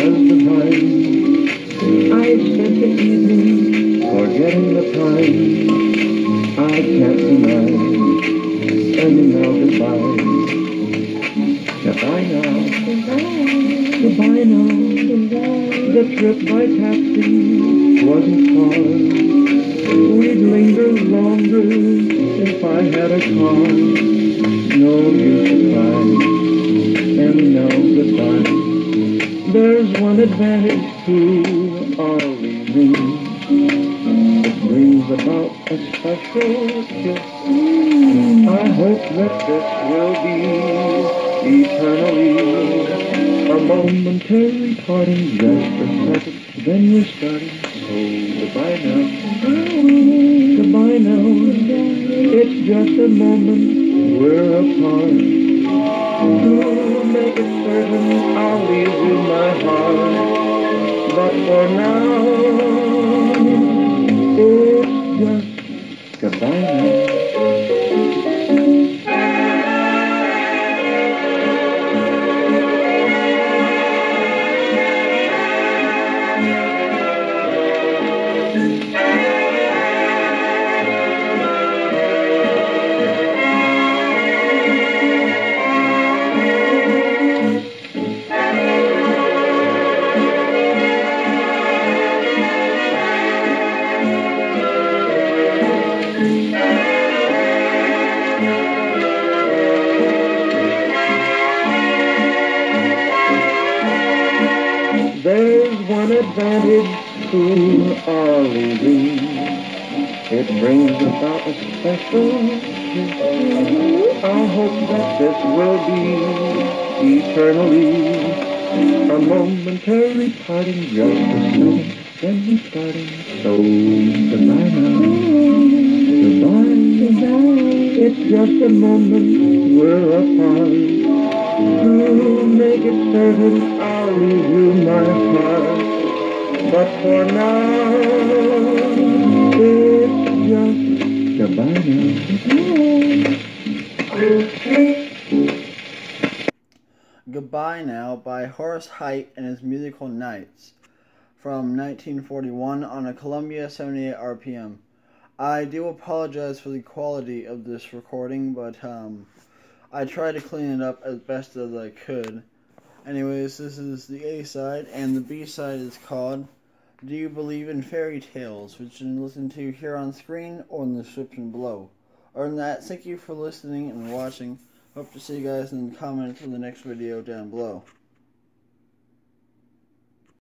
divine. I spent the evening forgetting the time. I can't deny. And now goodbye. Goodbye now. Goodbye now. The trip by taxi wasn't far. We'd linger longer if I had a car. No use to cry. And now goodbye. There's one advantage to our leaving. It brings about a special kiss. I hope that this will be eternally a momentary parting, just a second, then we're starting. So goodbye now. Goodbye now. It's just a moment we're apart. To make it certain I'll leave you my heart. But for now, it's just goodbye now. There's one advantage to our leaving. It brings about a special kiss. I hope that this will be eternally a momentary parting, just a second, then we're starting. So goodbye now. Goodbye. It's just a moment we're apart. To make it certain I'll leave you my heart. But for now, it's just goodbye now. Goodbye Now by Horace Heidt and his Musical Nights from 1941 on a Columbia 78 RPM. I do apologize for the quality of this recording, but I tried to clean it up as best as I could. Anyways, this is the A-side, and the B-side is called Do You Believe in Fairy Tales, which you can listen to here on screen or in the description below. Other than that, thank you for listening and watching. Hope to see you guys in the comments for the next video down below.